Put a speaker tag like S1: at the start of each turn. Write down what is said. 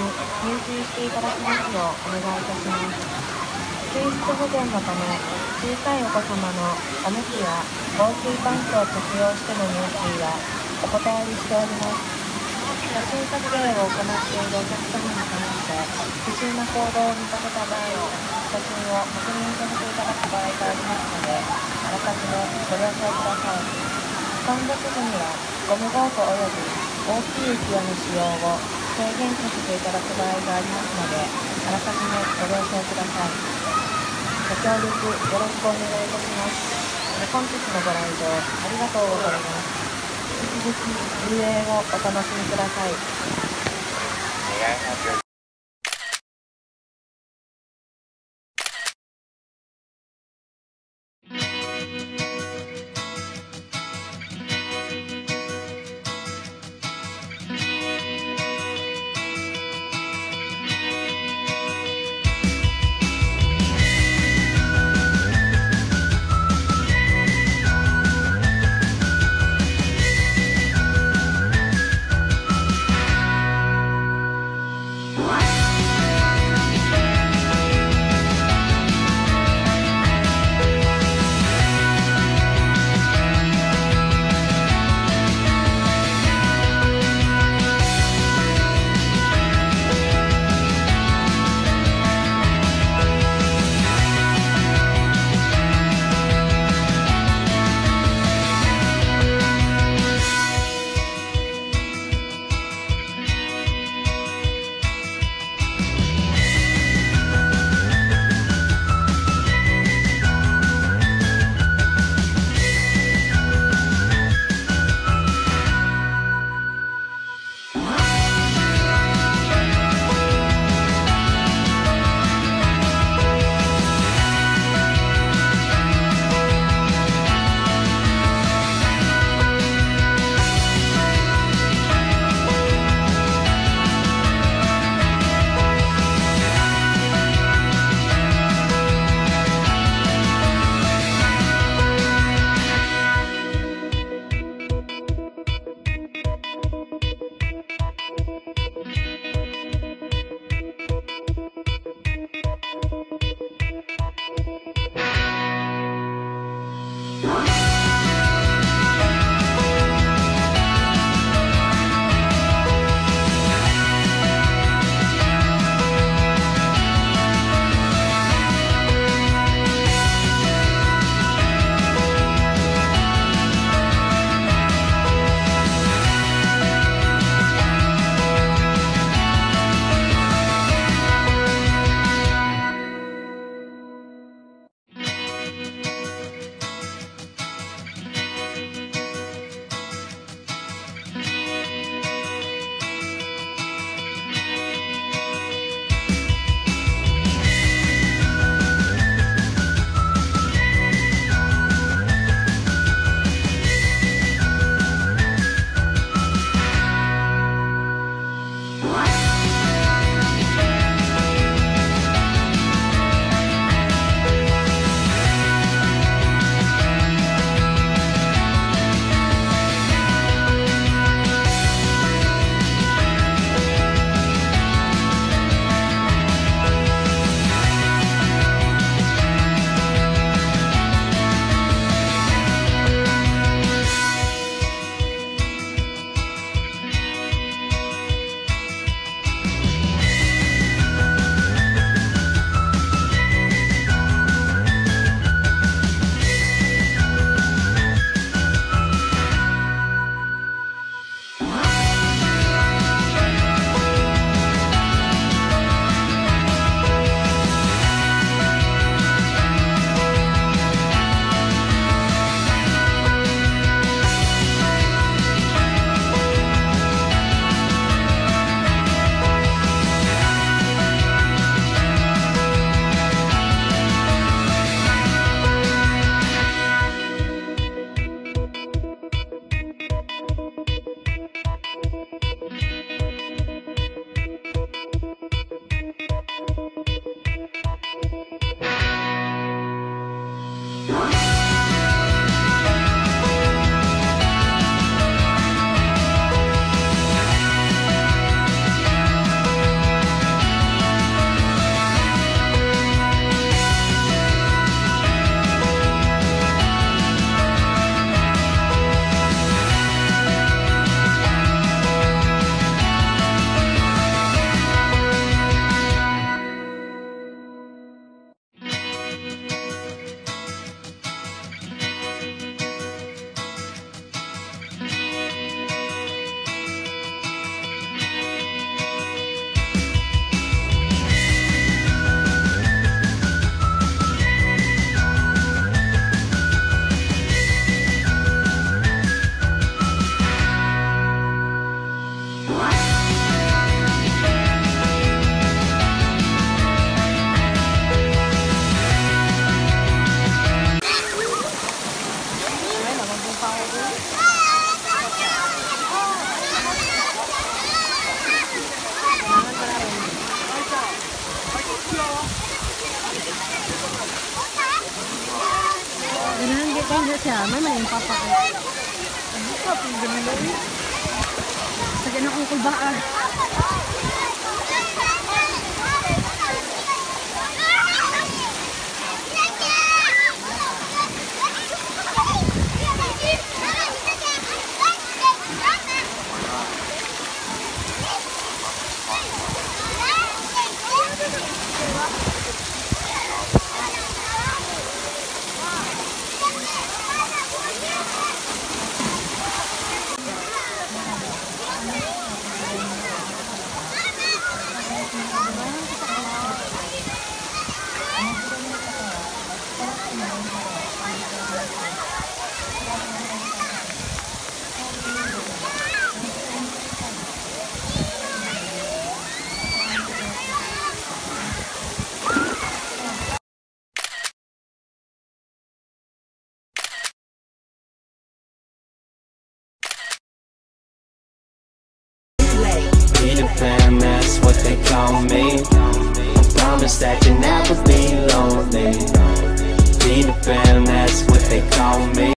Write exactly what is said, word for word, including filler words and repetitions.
S1: 入水していただきますようお願いいたします。水質保全のため、小さいお子様のおむつや防水パンツを着用しての入水はお断りしております。写真撮影を行っているお客様に関して不審な行動を見かけた場合、写真を確認させていただく場合がありますので、あらかじめご了承ください。混雑時にはゴムボートおよび大きい浮き輪の使用を制限させていただく場合がありますので、あらかじめご了承ください。ご協力よろしくお願いいたします。本日のご来場ありがとうございます。引き続き遊泳をお楽しみください。
S2: Kaya siya, may may papakit. Ano ka, pinagin mo yun? Sa ganang ungkol ba ah?
S3: Fam, that's what they call me. I promise that you'll never be lonely. Be the fam, that's what they call me.